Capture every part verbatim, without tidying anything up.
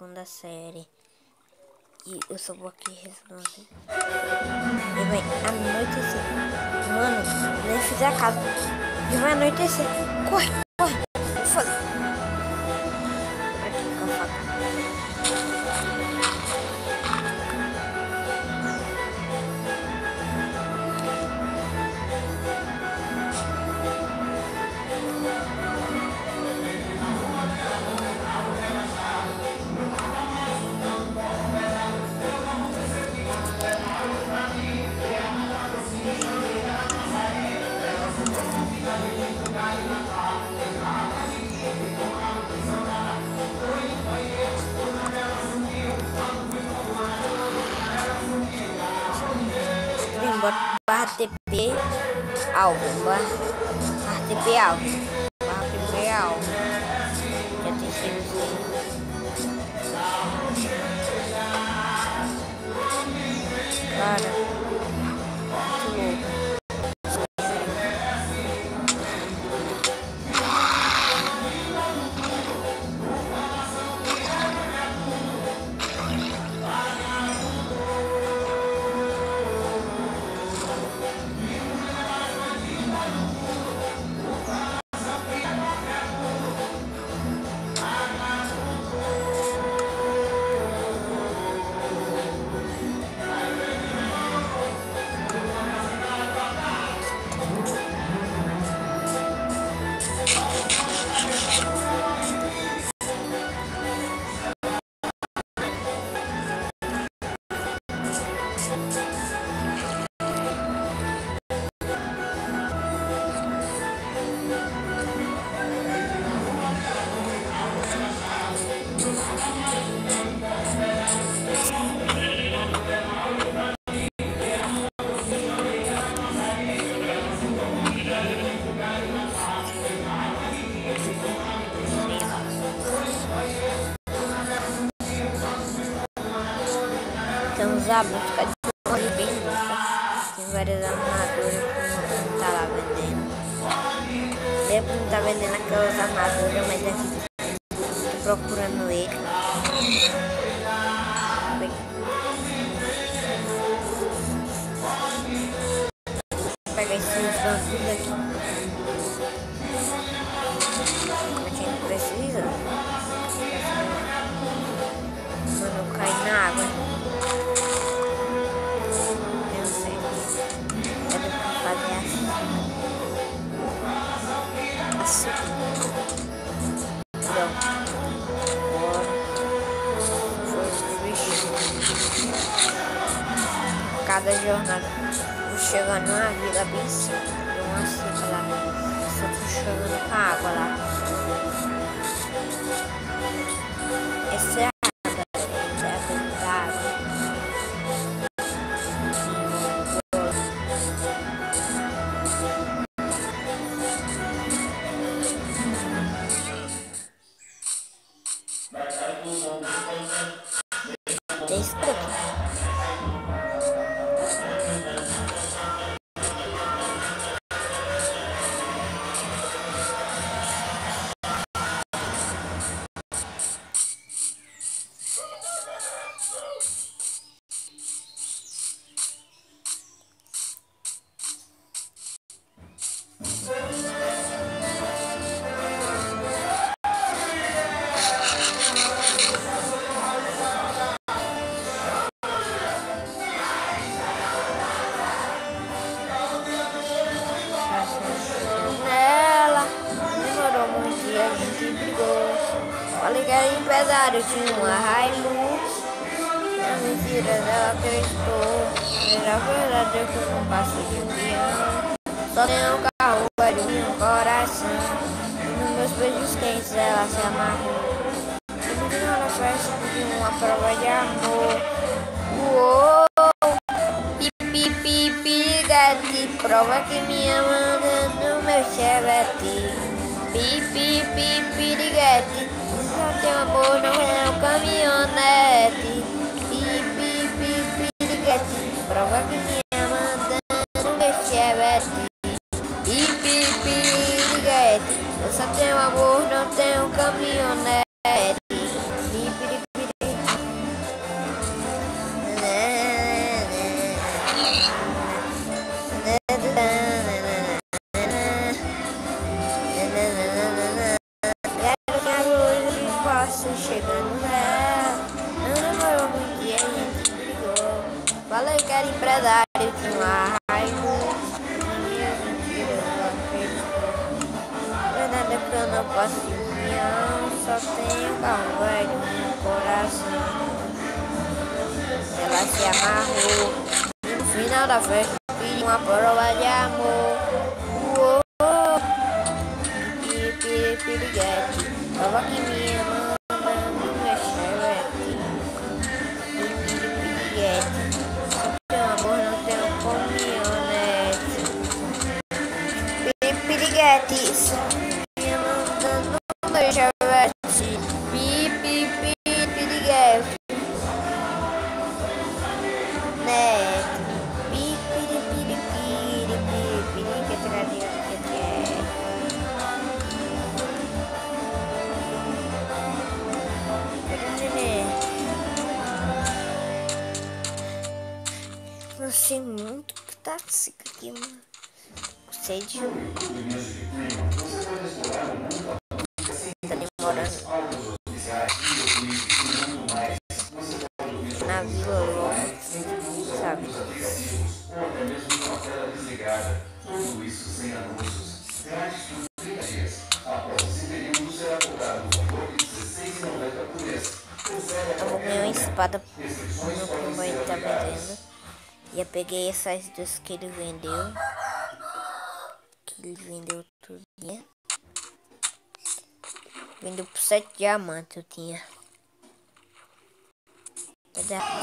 segunda série. E eu só vou aqui resolver. E vai anoitecer. Mano, nem fiz a casa. E vai anoitecer. Corre, corre. Foda. Aqui com a faca. Barra T P álbum, barra T P álbum, barra T P álbum. Já tem sido cara, muito louco. Tem uns abos, fica de olho bem louca. Tem várias armaduras que não tá lá vendendo. Lembro que não tá vendendo aquelas armaduras, mas aqui tô procurando ele. Vou pegar esses bancos aqui. A gente precisa. Mano, cai na água. Cada jornada vou chegando numa vila bem simples, uma seca lá, só tô chegando com a água lá. Essa é a água, essa é a verdade. Tem isso aqui. Falei que era empresário, tinha uma Hilux. Na mentira dela acreditou. Era verdade que eu não passo de um dia. Só tem um carro, velho, e um coração. E nos meus beijos quentes ela se amarrou. E no final da festa de uma prova de amor. Uou! Pipi, pipi, gati, prova que me ama no meu chevette. Pipi, pipi, piriguete, só tem amor, não é um caminhonete. Pipi, pipi, piriguete, prova que me ama no meu chevette. Pipi, piriguete, eu só tenho amor, não tenho caminhonete. chegando nela. Não demorou muito e a gente brigou. Falei que era empresário de uma Hilux. Minha mentira, ela acreditou. Verdade é que eu não posso de avião, só tenho carro velho no coração. Ela se amarrou e no final da festa pediu uma prova de amor. Uou, pipi, piriguete, prova que me manda minha chevette. Pipi, piriguete, só tenho amor, não tenho caminhonete. Pipi, piriguete, só me mandando minha chevette. Pipi, piriguete. Não sei muito que tá seco aqui, mano. Sei de um. Tá demorando. Na Vila Lobo, sabe? Tudo isso sem anúncios. Após esse período será cobrado um valor de dezesseis reais e noventa centavos por mês. Eu vou ganhar uma espada pro meu primo aí tá vendendo. E eu peguei essas duas que ele vendeu. Que ele vendeu tudo. Vendeu por sete diamantes eu tinha. Cadê a...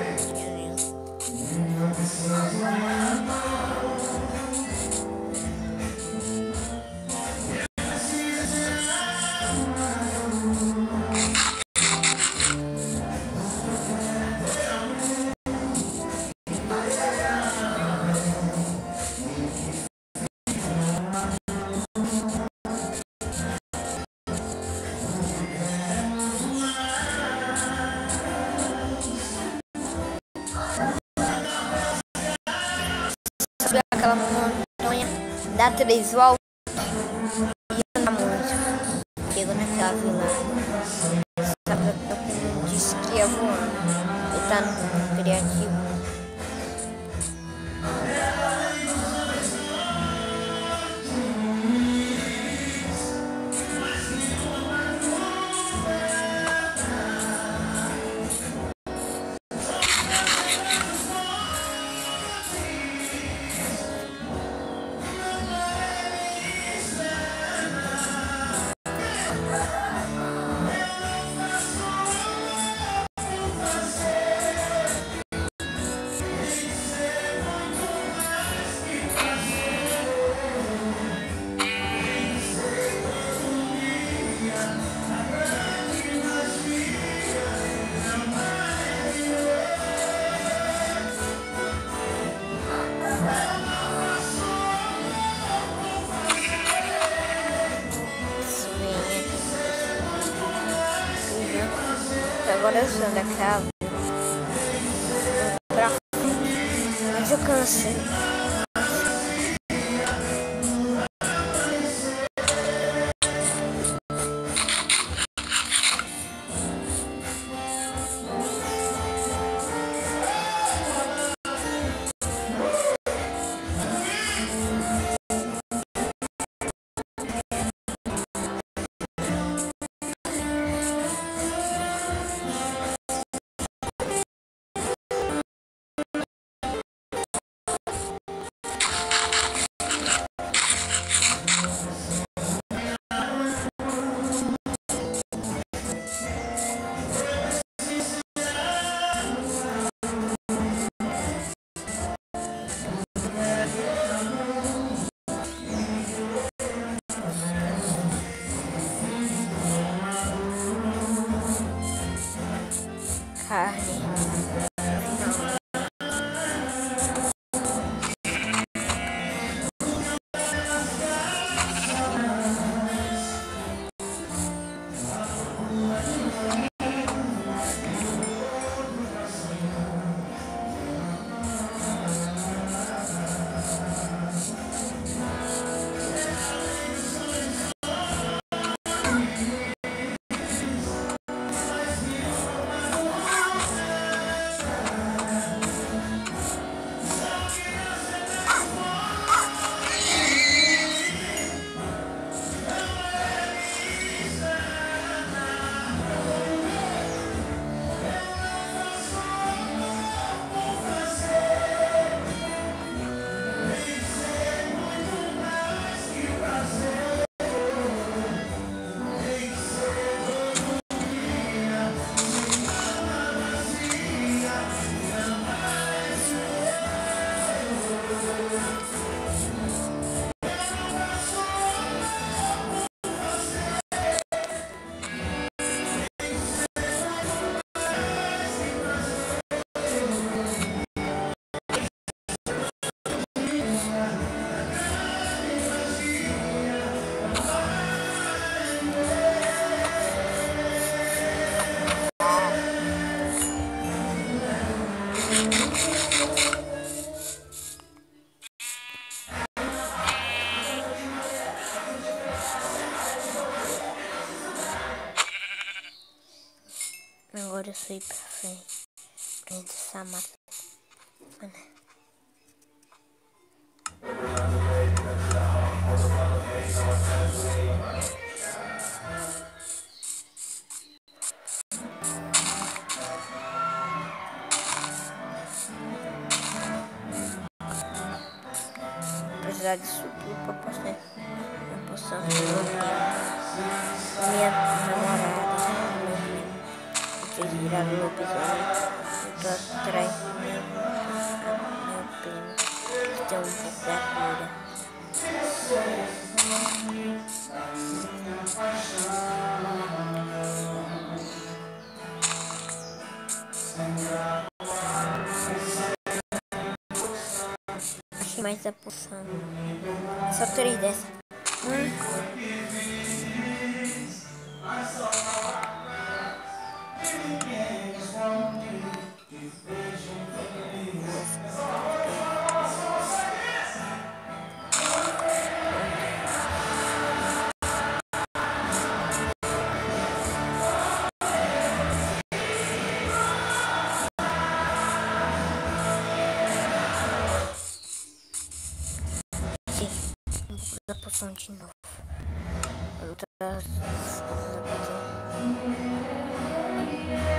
aquela montanha, dá três voltas e anda muito. Chego naquela vila. Sabe que eu disse que ia voando. Ele tá no criativo. Agora eu sou daquela pra frente, mas eu cansei. Carne. Agora eu saí pra frente. Pra essa mata. Precisar disso tudo pra passar a poção do meu primo. Minha namorada, meu primo. Vocês viraram o lobisomem. Eu tô atrás do meu, meu primo. Que tem um pouco da cura. Achei mais a poção. Só três dessa. Hum. Da poção de novo. Outra, outra poção.